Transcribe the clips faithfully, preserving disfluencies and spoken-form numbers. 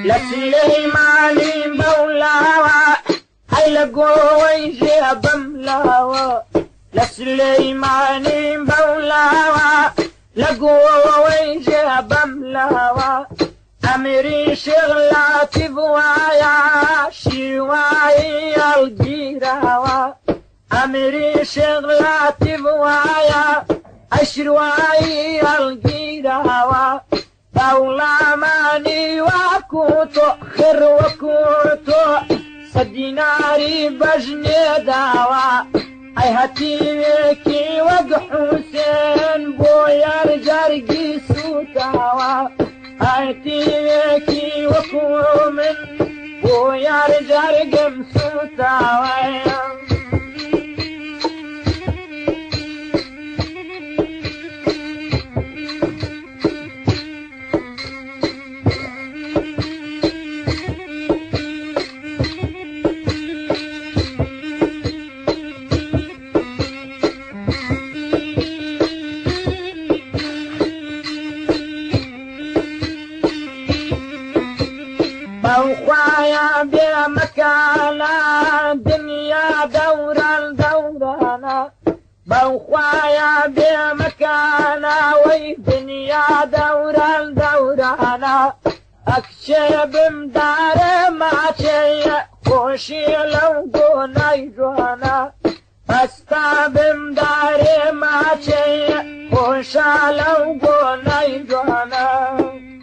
لسليماني مولاوا أي لقوي جيب ملاوا لسليماني مولاوا لقوي جيب ملاوا أمري شغلاتي بوايا شواي الجيراوا أمري شغلاتي بوايا أشرواي الجيراوا دولا ماني وكوتو خير وكوتو سديناري بجني داوا أي هتيكي وق حسين بويا جرقي سوتاوا أي هتيكي وكو من بويا جرقي مسوتاوا بوخايا بمكانا دنيا دورا دورانا بوخايا بمكانا وي دنيا دورا دورانا اكشب مدار ما شي خوشي لو قوناي جوانا استاب مدار ما شي خوشا لو قوناي جوانا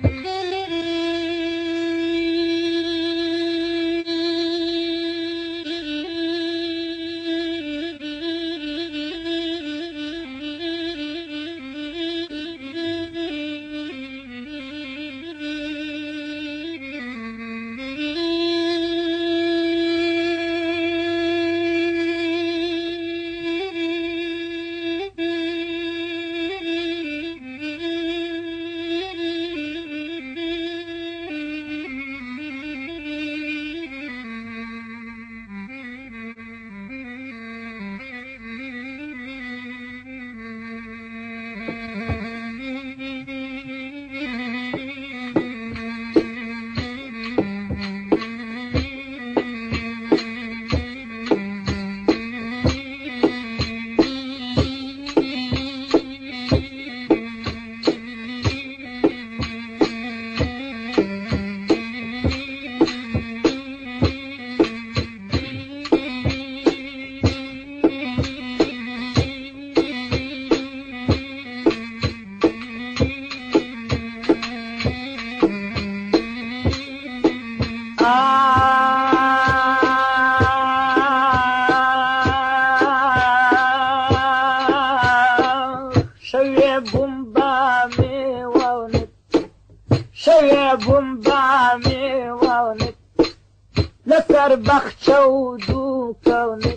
لسر بخشو دو كونت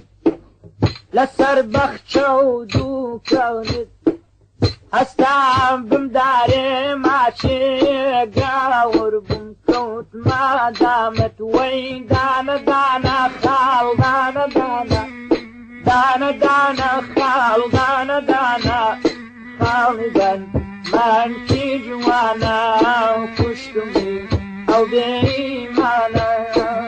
لسر بخشو دو كونت استعب بمداري ماشي قاور بمكوت ما دامت وين دانا دانا خال دانا دانا دانا دانا خال دانا دانا خالدا ما انتي جوانا وكشتمي او بإيمانا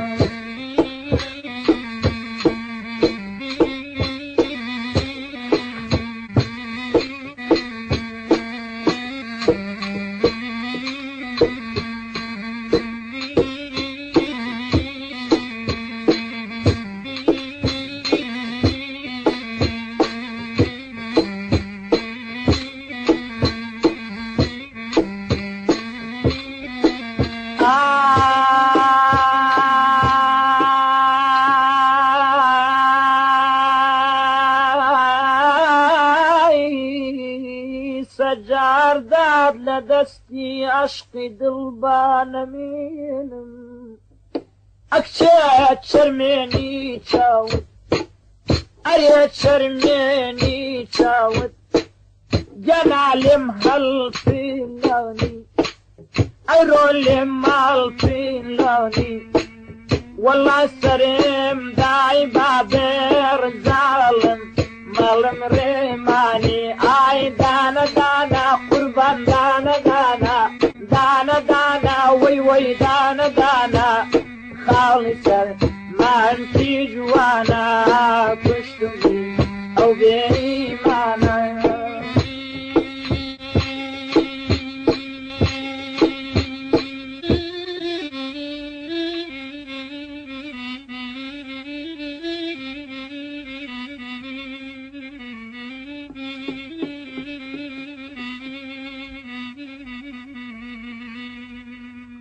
سجار داد لدستي عشقي دلبان مينم اكشات شرميني تشاوت اريت شرميني تشاوت جنالي مهلفين لوني ايرولي مهلفين لوني والله سريم داي بابير زالم مالم ريماني اي دانا دانا قربان دانا دانا دانا دانا وي وي دانا دانا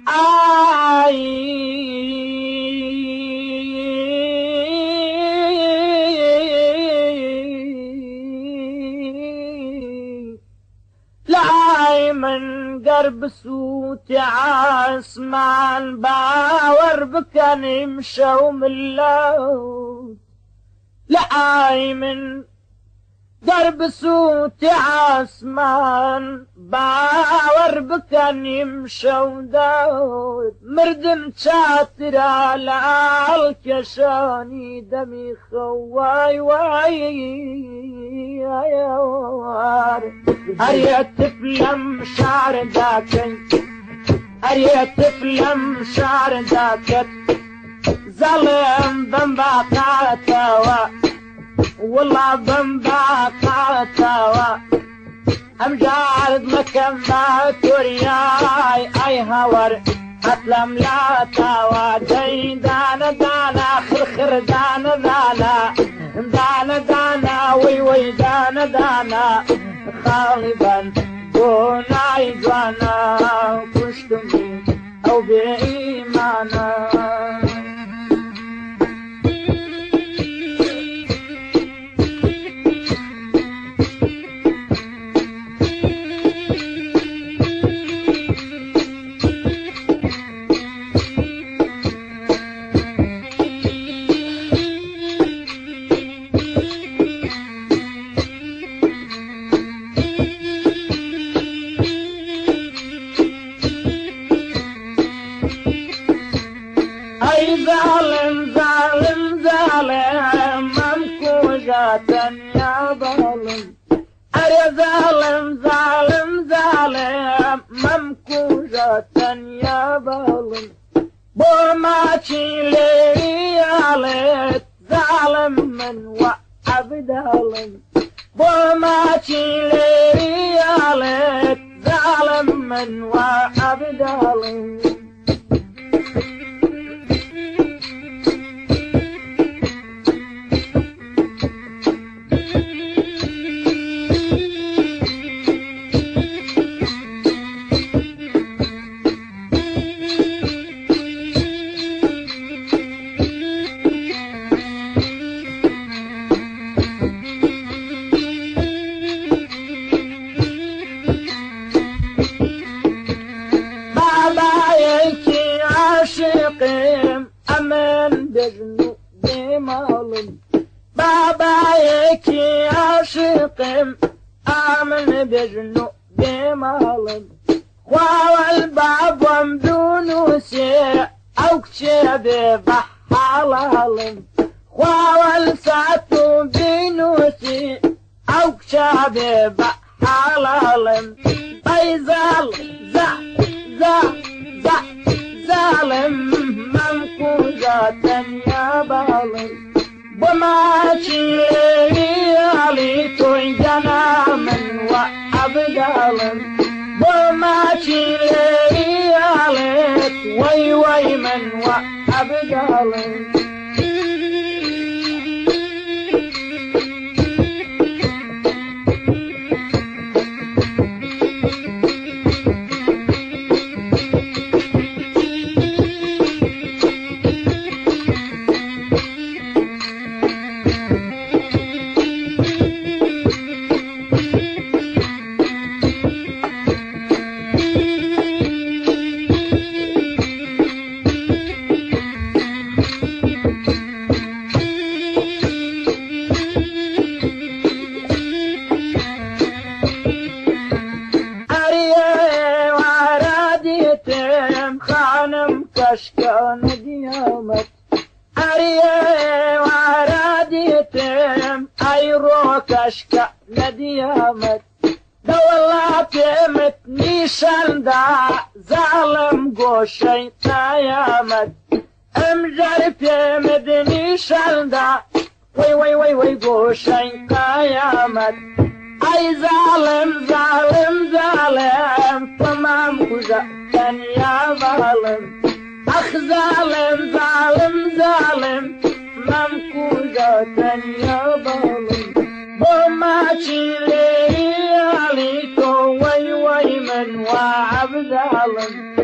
لعاي من قرب صوت عاسمان باور بكن يمشى وملوت لعاي من قرب صوت عاسمان باور بكن يمشى وداود مردم شاتر على الكشاني دمي خواي واي أريت تفلم شعر ذاك أريت تفلم شعر ذاك ظلم بمباقاتوا والله بمباقاتوا أم جارد مكان ما ترياي أي هور أتلم لا توا دين دانا دانا خرخر دانا دانا دانا دانا وي وي دانا دانا غالبا دون عيدوانا كشتمي أو بإيمانا ظالم ظالم ظالم منكوجة يا ظالم أري ظالم ظالم ظالم منكوجة يا ظالم بوما تشيلي عليك ظالم من وعب ظالم بوما تشيلي عليك ظالم من وعب ظالم أمن بجنو بمالم بابا يكي عاشقم آمن بجنو بمالم خوال باب ومدونو سيع أو كشبي بحالالم خوال ساتو بينو سيع أو كشبي بحالالم بيزال زع زع زع ظالم منكوجة يا ظالم وما تشيلي علي تويجنا من وعب ظالم وما تشيلي عليك وي وي من وعب ظالم كشكان ديامت أريه وعراديتم أيرو كشكا نديامت دولات متنيشان دا ظالم قوشي تايامت أمجرب مدنيشان دا وي وي وي وي قوشي تايامت أي ظالم ظالم ظالم تمام كجا كان يا ظالم أخ ظالم ظالم ظالم ممكوجة يا ظالم وما تشيلي عليكم وي وي من وعب ظالم